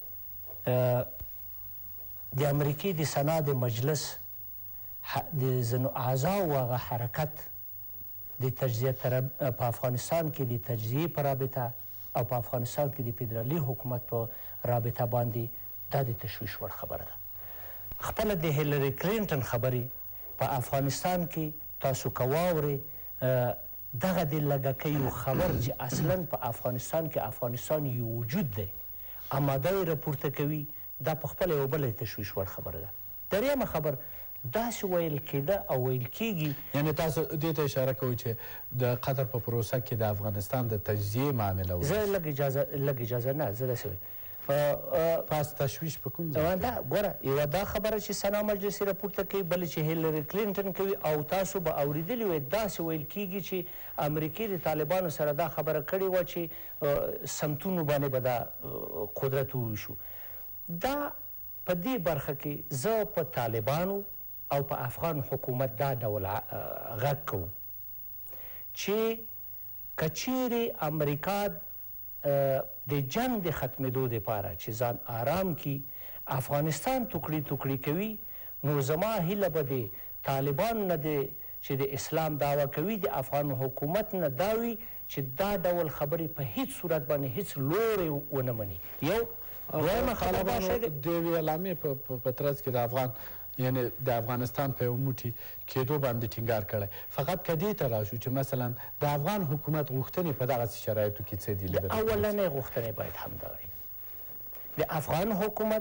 [SPEAKER 2] د امریکې د سنا د مجلس د ځینو اعضاو هغه حرکت د تجزیه په افغانستان کې د تجزیې په رابطه او په افغانستان کې د فدرالي حکومت په رابطه باندې دا د تشویش وړ خبره ده خپله د هیلري کلینټن خبرې په افغانستان کې تاسو که واورئ دغه د لږکیو خبر چې اصلا په افغانستان کې افغانستان یو وجود دی اماده یې راپورته کوي دا په خپله یو بله تشویش وړ خبره ده درېیمه خبر داسې ویل کېده او ویل کېږي
[SPEAKER 1] یعنې تاسو دې ته اشاره کوئ چې د قطر په پروسه کې د افغانستان د تجزیې معامله وه
[SPEAKER 2] زه لږ اجازه نه زه داسې وایم
[SPEAKER 1] پاس تشویش په کوم ځای
[SPEAKER 2] ګوره یوه دا خبره چې سنا مجلس یې راپورته کوي بله چې هیلري کلینټن کوي او تاسو به اورېدلي وئ داسې ویل کېږي چې امریکې د طالبانو سره دا خبره کړې وه چې سمتونو باندې به دا قدرت وویشو دا په دې برخه کې زه په طالبانو او په افغان حکومت دا ډول غږ کوم چې که چیرې امریکا د جنگ د ختمېدو دپاره چې ځان آرام کي افغانستان ټوکړي کوي نو زما هیله به د طالبانو نه چې د اسلام دعوه کوي د افغان حکومت نه دا وي چې دا ډول خبرې په هیڅ صورت باندې هیڅ لوری ونه مني یو دویمه خبره دا شی دی
[SPEAKER 1] د یوې اعلامیې په ترڅ کې د افغان یعنی د افغانستان په یو موټي کېدو باندې ټینګار کړی فقط که دې ته راشو چې مثلا د افغان حکومت غوښتنې په دغسې شرایطو کې څه دي
[SPEAKER 2] اولنۍ غوښتنې باید همدا وي د افغان حکومت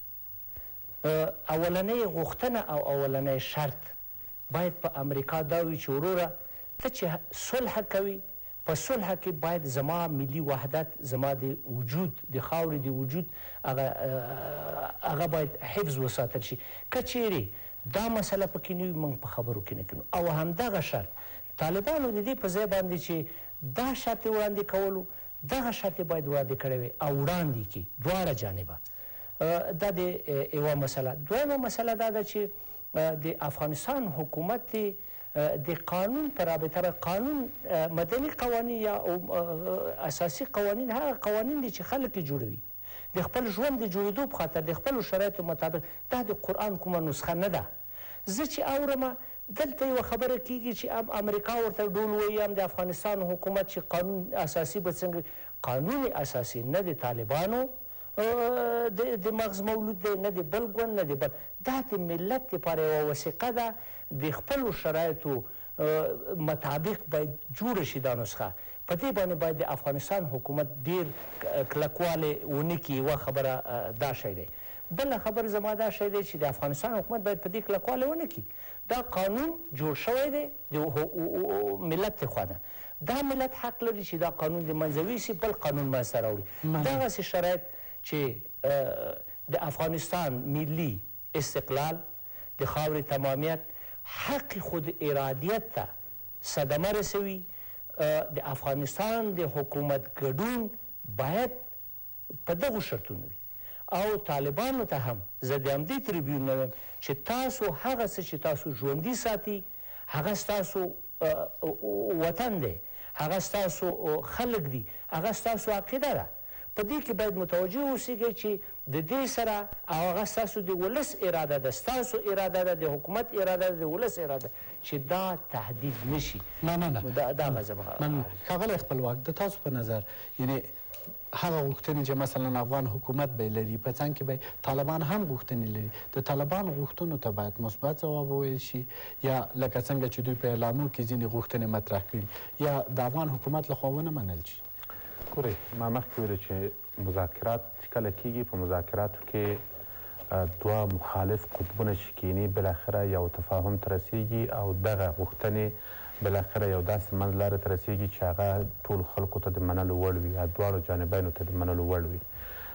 [SPEAKER 2] اولنۍ غوښتنه او اولنۍ شرط باید په امریکا دا وي چې وروره ته چې صلح کوي په صلح کې باید زما ملي وحدت زما د وجود د خاورې د وجود هغه باید حفظ وساتل شي که چیرې دا مسله پکې نه وي موږ په خبرو کې نه کوو او همدغه شرط طالبانو د دې په ځای باندې چې دا شرط یې وړاندې کولو دغه شرط یې باید وړاندې کړی وی او وړاندې کړي دواړه جانبه دا د یوه مسله دویمه مسله دا ده چې د افغانستان حکومت د قانون په رابطه قانون مدني قوانین یا اساسي قوانین هغه قوانین دي چې خلک یې جوړوي د خپل ژوند د جوړېدو په خاطر د خپلو شرایطو مطابق دا د قرآن کومه نسخه نه ده زه چې اورمه دلته یوه خبره کېږي چې امریکا ورته ډول وایي هم د افغانستان حکومت چې قانون اساسي به څنګه قانون اساسي نه د طالبانو د مغز مولود دی نه د بل ګوند نه د بل دا د ملت دپاره یوه وثیقه ده د خپلو شرایطو مطابق باید جوړه شي دا نسخه په دې باندې باید د افغانستان حکومت ډېر کلکوالی ونه کړي یوه خبره دا شی دی بله خبر زما دا شی دی چې د افغانستان حکومت باید په دې کلکوالی ونه کړي دا قانون جوړ شوی دی د ملت لخوا نه دا ملت حق لري چې دا قانون د منځه ویسي بل قانون منځته راوړي دغسې شرایط چې د افغانستان ملي استقلال د خاورې تمامیت حق خود ارادیت ته صدمه رسوي د افغانستان د حکومت ګډون باید په دغو شرطونو وي او طالبانو ته هم زه د همدې تریبیون نه وایم چې تاسو هغه څه چې تاسو ژوندي ساتي هغه ستاسو وطن دی، هغه ستاسو خلک دي، هغه ستاسو عقیده ده. په دې کې باید متوجه اوسئ چې د دې سره او هغه ستاسو د ولس اراده ده، ستاسو اراده ده، د حکومت اراده ده، د ولس اراده چې دا تهدید نشي.
[SPEAKER 1] نه
[SPEAKER 2] دا غزه
[SPEAKER 1] ښاغلی خپلواک، د تاسو په نظر یعنی هغه غوښتنې چې مثلا افغان حکومت به لري په څنګ کې به طالبان هم غوښتنې لري، د طالبان غوښتنو ته باید مثبت ځواب وویل شي یا لکه څنګه چې دوی په اعلانو کې ځینې غوښتنې مطرح کړي یا د افغان حکومت لخوا ونه منل شي؟
[SPEAKER 3] ګورئ، ما مخکې ویلې چې مذاکرات چې کله کېږي په مذاکراتو کې دوه مخالف قطبونه چې کینی بالاخره یو تفاهم ته رسیږي او دغه غوښتنې بالاخره یو داسې منځلارې ته رسیږي چې هغه ټولو خلکو ته د منلو وړ وي یا دواړو جانبینو ته د منلو وړ وي.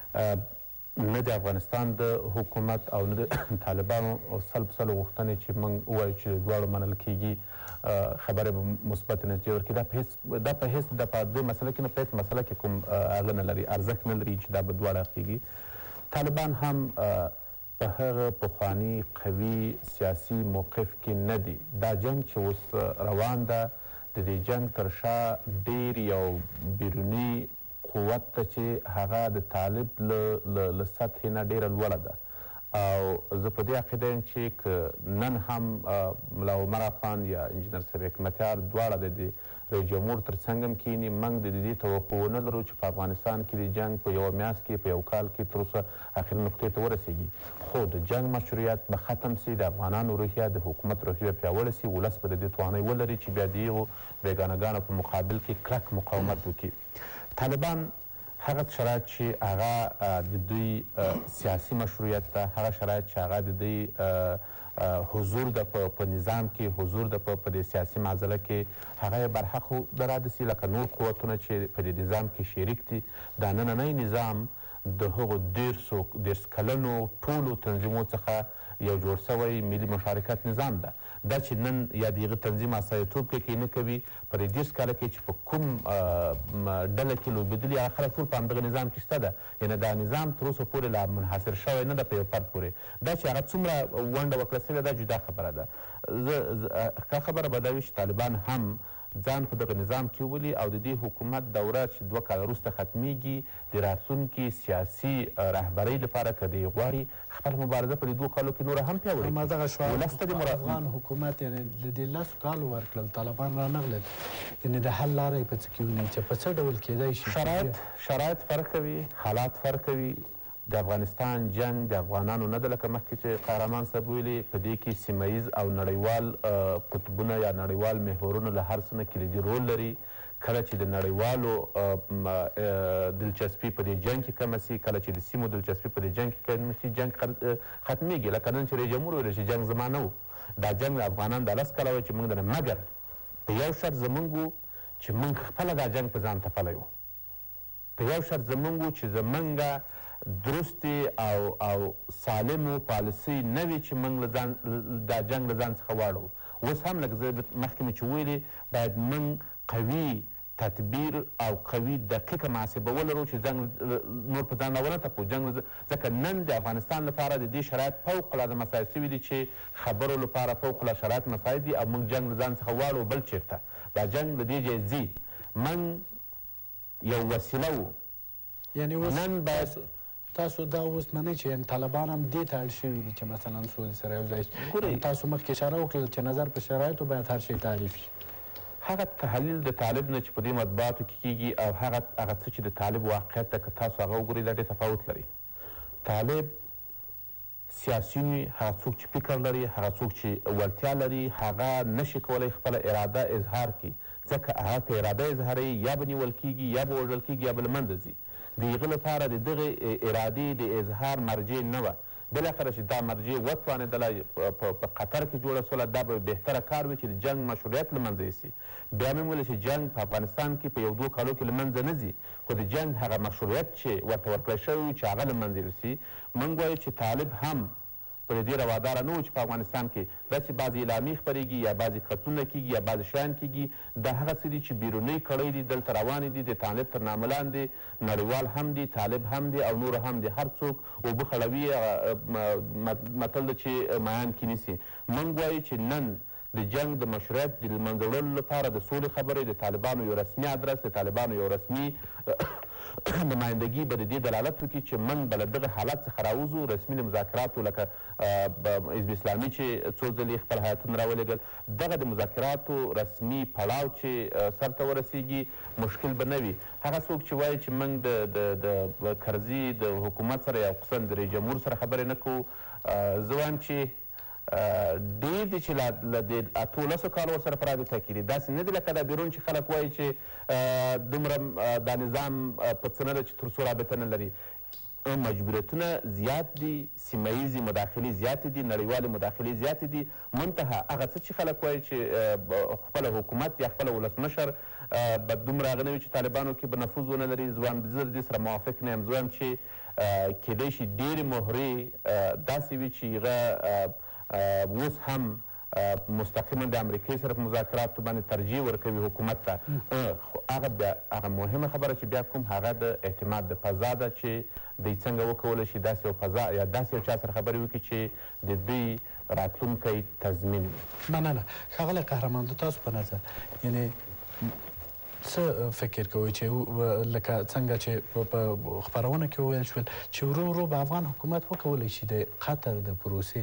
[SPEAKER 3] نه د افغانستان د حکومت او نه د طالبانو سل په سلو غوښتنې چې موږ ووایو چې دواړو منل کېږي خبرې به مثبت نتیجې ورکړي، دا په هېڅ په دې مسله کې نه په هېڅ مسله کې کوم هغه نه لري، ارزښت نه لري چې دا به دواړه کېږي. طالبان هم په هغه پخواني قوي سیاسي موقف کې نه دي. دا جنګ چې اوس روان ده د دې جنګ تر شا ډېر یو بیروني قوت ته چې هغه د طالب له سطحې نه ډېره لوړه ده او زه په دې عقیده یم چې که نن هم ملا عمر افغان یا انجینر صاحب حکمتیار دواړه د رئیس جمهور تر څنګ هم کښېني، موږ د دې توقع ونه لرو چې په افغانستان کې د جنګ په یوه میاشت کې په یو کال کې تر اوسه اخري نقطې ته ورسېږي، خو د جنګ مشروعیت به ختم سي، د افغانانو روحیه د حکومت روحیه پیاوړې سي، ولس به د دې توانۍ ولري چې بیا د هغو بېګانهګانو په مقابل کې کلک مقاومت وکړي. طالبان هغه شرایط چې هغه د دوی سیاسي مشروعیت ده، هغه شرایط چې هغه د دوی حضور ده په نظام کې، حضور ده په دې سیاسي معضله کې، هغه یې برحق راده سي لکه نور قوتونه چې په دې نظام کې شریک دي. دا نننی نظام د هغو دېرش کلنو ټولو تنظیمو څخه یو جوړ سوی ملي مشارکت نظام ده. دا چې نن یا د هغه تنظیم استازیتوب کې نه کوي، په دې 30 کاله کې چې په کوم ډله کې لوبېدلي هغه خلک ټول په همدغه نظام کې شته ده. یعنې دا نظام تر اوسه پورې لا منحصر شوی نه ده په یو فرد پورې. دا چې هغه څومره ونډه وکړه سوې دا جدا خبره ده. ښه خبره به دا وي چې طالبان هم ځان په دغه نظام کې وولي او د دې حکومت دوره چې 2 کاله وروسته ختمیږي د راتلونکي سیاسي رهبرۍ لپاره که دی غواړي خپل مبارزه په دې 2 کالو کې نوره هم پیاوړې
[SPEAKER 1] همدغه شعار افغان حکومت یعنې له دې 10 کالو ورکړل، طالبان رانغلل، یعنې د حل لاره یې په څه کې وینئ چې په څه ډول کیدای شي؟
[SPEAKER 3] شرایط فرق کوي، حالات فرق کوي. د افغانستان جنګ د افغانانو نه ده لکه مخکې چې قهرمان صاحب ویلي، په دې کې سیمه ییز او نړیوال قطبونه یا نړیوال محورونه له هر څه نه کلیدي رول لري. کله چې د نړیوالو دلچسپي په دې جنګ کې کمه سي، کله چې د سیمو دلچسپي په دې جنګ کې کمه سي، جنګ ختمیږي. لکه نن چې رئیس جمهور ویل چې جنګ زما نه و، دا جنګ افغانان دا 10 کاله وایي چې موږ نه، مګر په یو شرط زموږ و چې موږ خپله دا جنګ په ځان تپلی و، په یو شرط زموږ و چې زموږ درستې او سالمو پالیسۍ نه وي چې موږ دا جنګ له ځان څخه واړو. اوس هم لکه زه مخکې مې چې ویلې باید موږ قوي تدبیر او قوي دقیقه محاسبه ولرو چې جنګ نور په ځان راونه تپو جنګ، ځکه نن د افغانستان لپاره د دې شرایط فوق العاده مساعد سوي دي چې خبرو لپاره فوق العاده شرایط مساعد دي او موږ جنګ له ځان څخه واړو بل چېرته. دا جنګ له دې ځای ځي، موږ یو وسیله وو.
[SPEAKER 1] یعنې نن باید تاسو دا اوس منئ چې طالبان هم دې ته اړ شوي دي چې مثلا سولې سره یو ځای شي؟ تاسو مخکې اشاره وکړل چې نظر په شرایطو باید هر شی تعریف شي.
[SPEAKER 3] هغه تحلیل د طالب نه چې په دې مطبوعاتو کې کېږي او هغه څه چې د طالب واقعیت ده که تاسو هغه وګورئ دا ډېر تفاوت لري. طالب سیاسي وي، هغه څوک چې فکر لري، هغه څوک چې وړتیا لري، هغه نشي کولی خپله اراده اظهار کړي، ځکه هغه که اراده اظهاروي یا به نیول کېږي یا به وژل کېږي یا به له منځه ځي. د هغه لپاره د دغې ارادې د اظهار مرجع نه وه. بالاخره چې دا مرجع وتوانېدله په قطر کې جوړه سوله، دا به بهتره کار وي چې د جنګ مشروعیت له منځه یوسي. بیا مې ویل چې جنګ په افغانستان کې په 1-2 کالو کې له منځه نه ځي، خو د جنګ هغه مشروعیت چې ورته ورکړی شوی وي چې هغه له منځه یوسي. موږ وایو چې طالب هم په دې رواداره نه و چې په افغانستان کې داسې بعضې اعلامیې خپرېږي یا بعضې قتلونه کېږي یا بعضې شیان کېږي دا هغه څه دي چې بیرونۍ کړۍ دي دلته روانې دي د طالب تر نامه لاندې نړیوال هم دي طالب هم دی او نور هم دي هر څوک اوبه خړوي متل ده چې مایان کې نیسي موږ وایو چې نن د جنگ د مشروعیت د له منځه وړلو لپاره د سولې خبرې د طالبانو یو رسمي ادرس د طالبانو یو رسمي نمایندګي به د دې دلالت وکړي چې موږ به له دغه حالت څخه راوځو رسمي د مذاکراتو لکه حزب اسلامي چې څو ځلې خپل هیاتونه راولېږل دغه د مذاکراتو رسمي پړاو چې سرته ورسیږي مشکل به نه وي هغه څوک چې وایي چې موږ د کرزي د حکومت سره یا خصوصا د رئیس جمهور سره خبرې نه کوو زه وایم چې ډېر دي چې له دې 18 کالو ورسره په رابطه کې دي داسې نه دي لکه دا بیرون چې خلک وایي چې دومره دا نظام په څه نه ده چې تر څو رابطه نه لري مجبوریتونه زیات دي سیمه ییزې مداخلې زیاتې دي نړیوالې مداخلې زیاتې دي منتها هغه څه چې خلک وایي چې خپله حکومت یا خپله ولسمشر به دومره هغه نه وي چې طالبانو کې به نفوذ ونه لري زه وایم زه د دې سره موافق نه یم زه وایم چې کیدای شي ډېرې مهرې داسې وي چې هغه اوس هم مستقیما د امریکې سره په مذاکراتو باندې ترجیح ورکوي حکومت ته خو هغه مهمه خبره چې بیا کوم هغه د اعتماد د فضا ده چې دوی څنګه وکولی شي داسې یو فضا یا داسې یو چا سره خبرې وکړي چې د دوی راتلونکی تضمین وي
[SPEAKER 1] مننه ښاغلی قهرمان د تاسو په نظر یعنې څه فکر کوئ چې لکه څنګه چې په خپرونه کې وویل شول چې ورو ورو به افغان حکومت وکولی شي د قطر د پروسې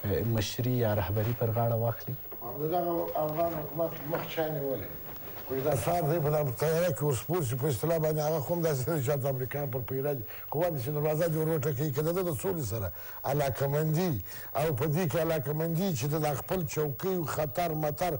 [SPEAKER 1] مشري یا رهبري پر غاړه واخلي
[SPEAKER 4] دغه افغان حکومت مخ چا نیولی وایي دا سهار دی په دغه تیاره کې ورسپور شي په اصطلاح باندې هغه خو هم داسې نه چې امریکایان پر پیره دي خو واده چې دروازه دې ور وټکوي که د ده د سولې سره علاقمندي او په دې کې علاقمندي چې د خپل چوکۍ خطر مطر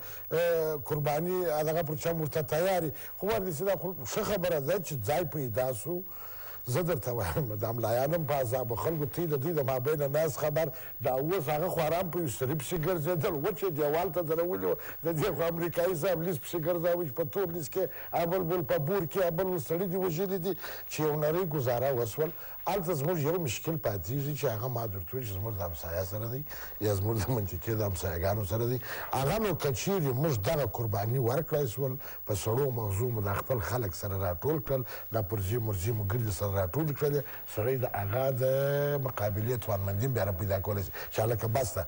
[SPEAKER 4] قرباني دغه پر چا ورته تیار وي خو واده چې دا خو ښه خبره ده چې ځای پیدا سو زه درته وایم د ملایان هم په عذابو خلکو تی د دوی د مابین ناس خبر دا اوس هغه خو ارام په یو سړي پسې ګرځېدل وچې دیوال ته درولي وو د دې خو امریکایي صاحب لیس پسې ګرځاوي چې په تور لیس کې ابل بل په بور کې ابل سړي دي وژلي دي چې یو نرۍ ګزاره وسول هلته زموږ یو مشکل پاتېږي چې هغه ما درته وایي چې زموږ د همسایه سره دی یا زموږ د منطقې د همسایهګانو سره دی هغه نو که چیرې موږ دغه قرباني ورکړی سول په سړو مغزو مو د خپل خلک سره راټول کړل دا پرزې مرزې مو ګردې سره راټول کړلې سړی د هغه د مقابلې توانمندي بیا راپیدا کولی شي چې هلکه بس ده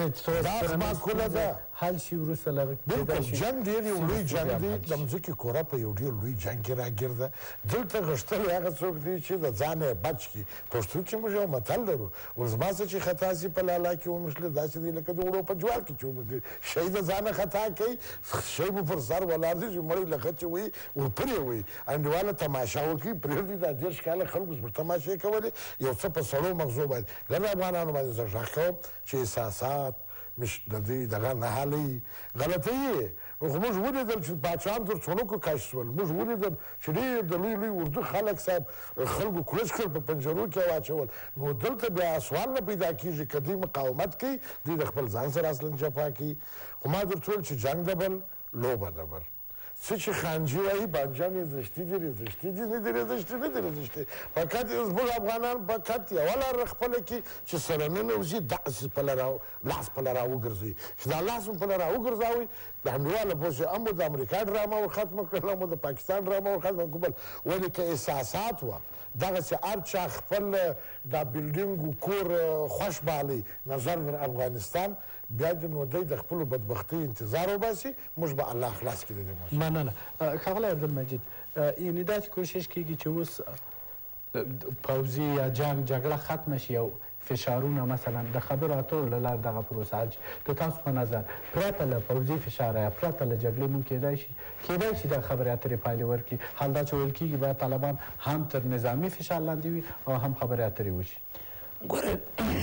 [SPEAKER 4] دا معقوله ده
[SPEAKER 1] حل شي وروسته له
[SPEAKER 4] بلکل جنګ ډېر یو لوی جنګ دی د مځکې کره په یو ډېر لوی جنګ کې راګرده دلته غښتلی هغه څوک دی چې د ځان یې بچ کړي پښتو کې موږ یو متل لرو ول زما څه چې خطا سي په لالا کې ومشله داسې دی لکه د وړو په جوال کې چې ومشلي شی د ځانه خطا کوي شی مو پر سر ولاړ دی چې مړی لکه چې وایي ورپرې وایي انډیواله تماشا وکړي پرېږدي دا 10 کاله خلکو زموږ تماشې کولې یو څه په سړو مغزو باندې ګڼ افغانانو باندې زه غږ کوم چې احساسات د دې دغه نهالۍ غلطۍ یې نو خو موږ ولیدل چې پاچاهان تر څڼکو کش شول موږ ولیدل چې ډېر د لوی لوی اردو خلک صاحب خلکو کړش کړل په پنجرو کې واچول نو دلته بیا سوال نه پیدا کېږي که دوی مقاومت کوي دوی د خپل ځان سره اصلا جفا کوي خو ما درته ویل چې جنګ د بل لوبه د بل څه چې خانجي وایي بانجان یې زشتي دي رېزشتي دي نه دي رېزشتي نه دي رېزشتي فقط زموږ افغانان فقط یوه لاره خپله کړي چې سره ننوځي داسې لاس پله راوګرځوي چې دا لاس مو پله راوګرځاوئ د انډیواله پوه شئ هم مو د امریکا ډرامه ور ختمه کړل هم مو د پاکستان ډرامه ور ختمه کړل ولې که احساسات وه دغسې هر چا خپل دا بلډینګ و کور خوښ بالی نظر در افغانستان بیا د نو دی د خپلو بدبختۍ انتظار وباسي موږ به الله خلاص کړي د دې موضوع
[SPEAKER 1] مننه ښاغلی عبدالمجید یعنې داسې کوشش کېږي چې اوس پوځي یا جګړه ختمه شي او فشارونه مثلا د خبرو اترو له لارې دغه پروسه حل شي د تاسو په نظر پرته له پوځي فشاره یا پرته له جګړې مونږ کیدای شي دا خبرې اترې پایلې ورکړي حال دا چې ویل کېږي باید طالبان هم تر نظامي فشار لاندې وي او هم خبرې اترې وشي
[SPEAKER 2] ګوره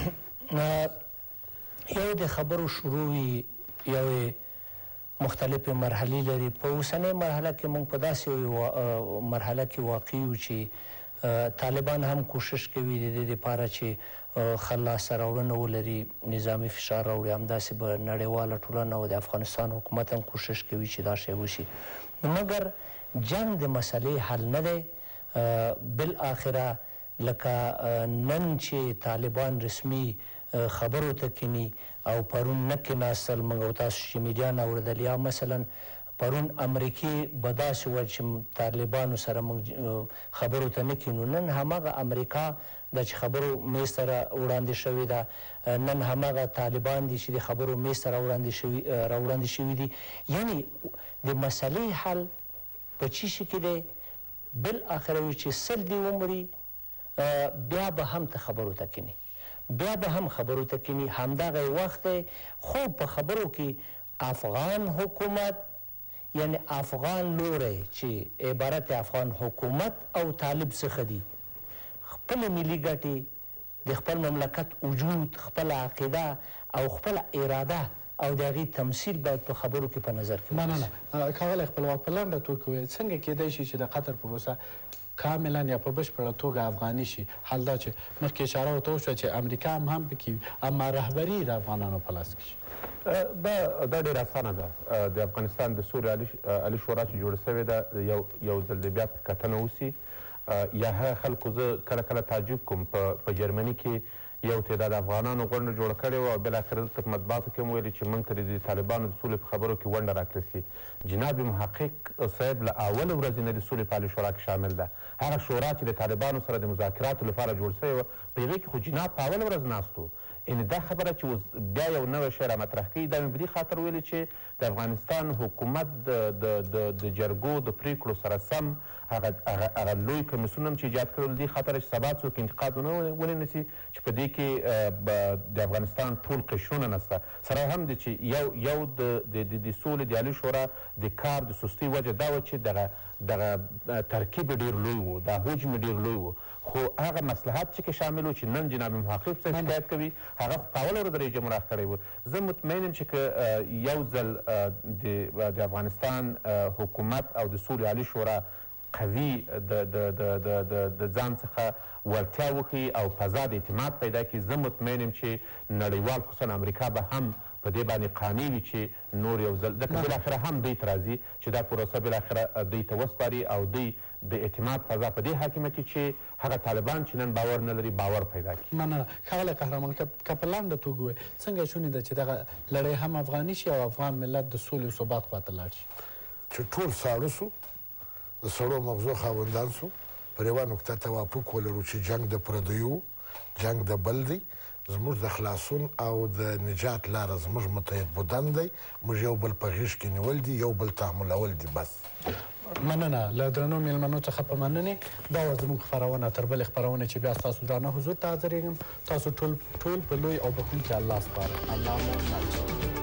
[SPEAKER 2] یو د خبرو شروع وي یو مختلفې مرحلې لري په اوسنۍ مرحله کې موږ په داسې مرحله کې واقع یو چې طالبان هم کوشش کوي د دې لپاره چې ښه لاسته راوړنه ولري نظامي فشار راوړي همداسې به نړیواله ټولنه او د افغانستان حکومت هم کوشش کوي چې دا شی وشي مګر جنګ د مسلې حل نه دی بالاخره لکه نن چې طالبان رسمي خبرو ته کینی او پرون نه کېناستل موږ او تاسو چې میډیا نه اورېدل یا مثلا پرون امریکې به داسې وه چې طالبانو سره موږ خبرو ته نه کینو نن هماغه امریکا دا چې خبرو میز ته وړاندې شوې ده نن هماغه طالبان دي چې د خبرو میز ته راوړاندې شوي دي یعنې د مسلې حل په چی شي کې دی بالاخره وي چې سل دې ومري بیا به هم ته خبرو ته کینی بیا به هم خبرو ته کینی همدغه وخت دی خو په خبرو کې افغان حکومت یعنی افغان لوری چې عبارت افغان حکومت او طالب څخه دي خپل ملي ګټې د خپل مملکت وجود خپل عقیده او خپل اراده او د هغې تمثیل باید په خبرو کې په نظر کې
[SPEAKER 1] مننه ښاغلی خپلواک په لنډه توګه ووایئ څنګه کیدای شي چې د قطر پروسه کاملا یا په بشپړه توګه افغاني شي حال دا چې مخکې اشاره ورته وشوه چې امریکا هم پکې وي اما رهبري د افغانانو په لاس کې شي
[SPEAKER 3] دا ډېره اسانه ده د افغانستان د سولې عالي شورا چې جوړه سوې ده یو ځل د بیا کتنه وسي یا هغه خلکو زه کله کله تعجب کوم په جرمني کې یو تعداد افغانانو غونډه جوړه کړې وه او بالاخره دلته په مطبوعاتو کې هم ویلي چې موږ ته د طالبانو د سولې په خبرو کې ونډه راکړه سي جناب محقق صاحب له اول ورځې نه د سولې په عالي شورا کې شامل ده هغه شورا چې د طالبانو سره د مذاکراتو لپاره جوړ سوې وه په هغې کې خو جناب په اول ورځ ناست و یعنې دا خبره چې اوس بیا یو نوی شی رامطرح کوي دا مې په دې خاطر ویلي چې د افغانستان حکومت د جرګو د پریکړو سره سم هغه لوی کمیسیون هم چې ایجاد کړل دې خاطر چې سبا څوک انتقاد ونه نیسي چې په دې کې د افغانستان ټول قشرونه نسته سره هم دی چې یو د سولې د عالي شورا د کار د سستۍ وجه دا وه چې دغه ترکیب ډېر لوی و دا حجم ډېر لوی و خو هغه مصلحت چې کې شامل و چې نن جناب محقق صاحب شکایت کوي هغه خو په اوله ورځ رئیس جمهور کړی و زه مطمئن یم چې که یو ځل د افغانستان حکومت او د سولې عالي شورا قوي د ځان څخه وړتیا وښیي او فضا د اعتماد پیدا کړي زه مطمئن یم چې نړیوال خصوصا امریکا به هم په دې باندې قانع وي چې نور یو ځل ځکه بالاخره هم دوی ته راځي چې دا پروسه بالاخره دوی ته وسپاري او دوی د اعتماد فضا په دې حاکمه کړي چې هغه طالبان چې نن باور نه لري باور پیدا کړي
[SPEAKER 1] مننه ښاغلی قهرمان که په لنډه توګه ووایي څنګه شونې ده چې دغه لړۍ هم افغاني شي او افغان ملت د سولې او ثبات خواته لاړ شي
[SPEAKER 4] چې ټول ساړه سو د سړو مغزو خاوندان سو پر یوه نقطه توافق ولرو چې جنګ د پردیو جنګ د بل دی زموږ د خلاصون او د نجات لاره زموږ متحد بودن دی موږ یو بل په غېږ کې نیول دي یو بل تحملول دي بس
[SPEAKER 1] مننه له درنو میلمنو څخه په مننې دا وه زموږ خپرونه تر بلې خپرونې چې بیا ستاسو درانه حضور ته حاضرېږم تاسو ټول په لوی او بخښونکي الله سپارم الله مو